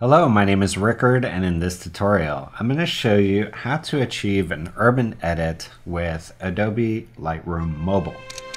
Hello, my name is Rickard, and in this tutorial, I'm going to show you how to achieve an urban edit with Adobe Lightroom Mobile.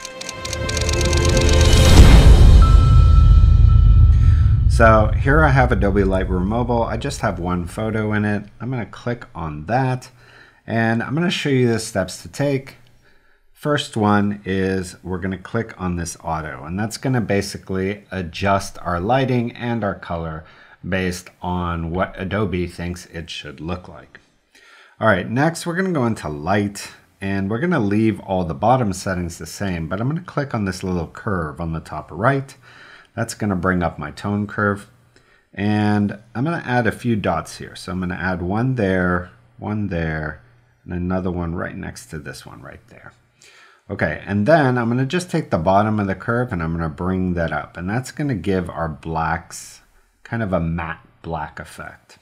So here I have Adobe Lightroom Mobile. I just have one photo in it. I'm going to click on that, and I'm going to show you the steps to take. First one is we're going to click on this auto, and that's going to basically adjust our lighting and our color based on what Adobe thinks it should look like. All right, next we're going to go into light, and we're going to leave all the bottom settings the same, but I'm going to click on this little curve on the top right. That's going to bring up my tone curve, and I'm going to add a few dots here. So I'm going to add one there, and another one right next to this one right there. Okay, and then I'm going to just take the bottom of the curve and I'm going to bring that up, and that's going to give our blacks kind of a matte black effect.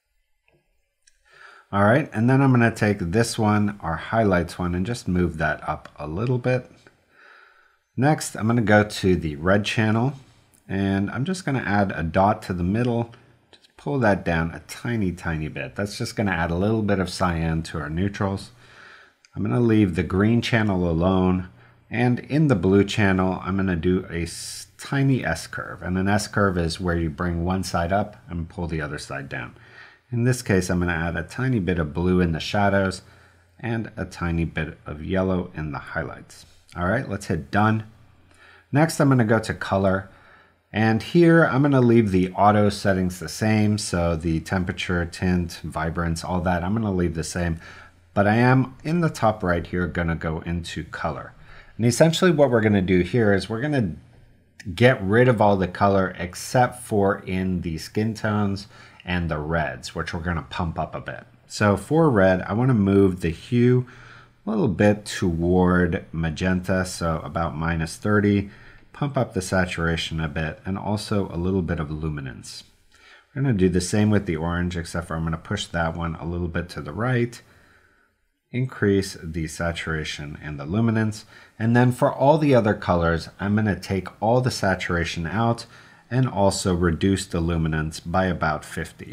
All right, and then I'm going to take this one, our highlights one, and just move that up a little bit. Next, I'm going to go to the red channel, and I'm just going to add a dot to the middle. Just pull that down a tiny bit. That's just going to add a little bit of cyan to our neutrals. I'm going to leave the green channel alone, and in the blue channel I'm going to do a tiny S-curve, and an S-curve is where you bring one side up and pull the other side down. In this case I'm going to add a tiny bit of blue in the shadows and a tiny bit of yellow in the highlights. Alright, let's hit done. Next I'm going to go to color, and here I'm going to leave the auto settings the same, so the temperature, tint, vibrance, all that I'm going to leave the same. But I am in the top right here going to go into color. And essentially what we're going to do here is we're going to get rid of all the color except for in the skin tones and the reds, which we're going to pump up a bit. So for red, I want to move the hue a little bit toward magenta, so about -30. Pump up the saturation a bit, and also a little bit of luminance. We're going to do the same with the orange, except for I'm going to push that one a little bit to the right. Increase the saturation and the luminance, and then for all the other colors I'm going to take all the saturation out and also reduce the luminance by about 50.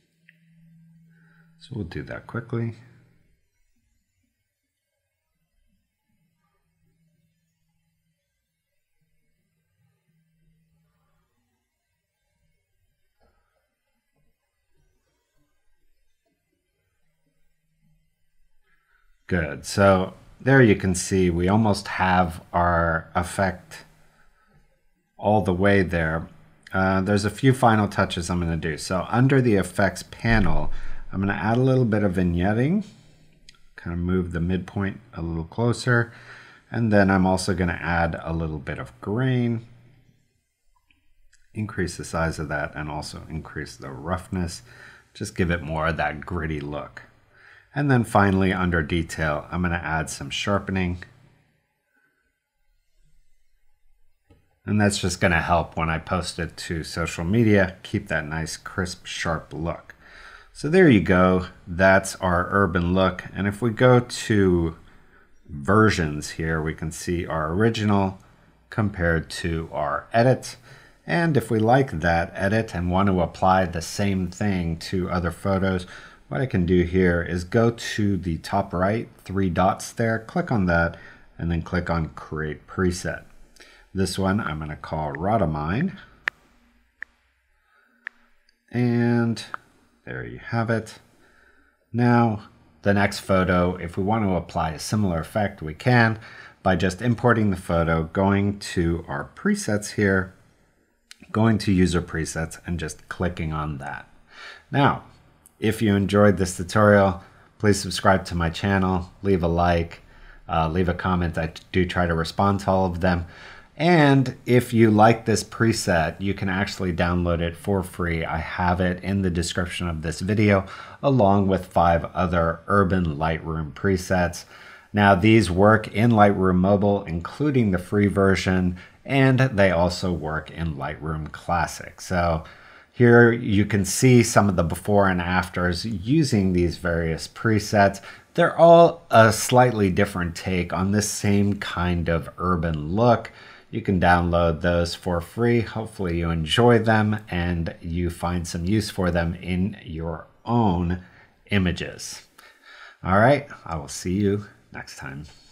So we'll do that quickly. Good, so there you can see we almost have our effect all the way there. There's a few final touches I'm going to do. So under the effects panel, I'm going to add a little bit of vignetting, kind of move the midpoint a little closer, and then I'm also going to add a little bit of grain, increase the size of that, and also increase the roughness, just give it more of that gritty look. And then finally, under detail, I'm going to add some sharpening. And that's just going to help when I post it to social media, keep that nice, crisp, sharp look. So there you go. That's our urban look. And if we go to versions here, we can see our original compared to our edit. And if we like that edit and want to apply the same thing to other photos, what I can do here is go to the top right, 3 dots there, click on that, and then click on Create Preset. This one I'm going to call Rhodomine. And there you have it. Now, the next photo, if we want to apply a similar effect, we can by just importing the photo, going to our presets here, going to User Presets, and just clicking on that. Now, if you enjoyed this tutorial, please subscribe to my channel, leave a like, leave a comment. I do try to respond to all of them. And if you like this preset, you can actually download it for free. I have it in the description of this video, along with 5 other urban Lightroom presets. Now, these work in Lightroom Mobile, including the free version, and they also work in Lightroom Classic. So here you can see some of the before and afters using these various presets. They're all a slightly different take on this same kind of urban look. You can download those for free. Hopefully you enjoy them and you find some use for them in your own images. All right, I will see you next time.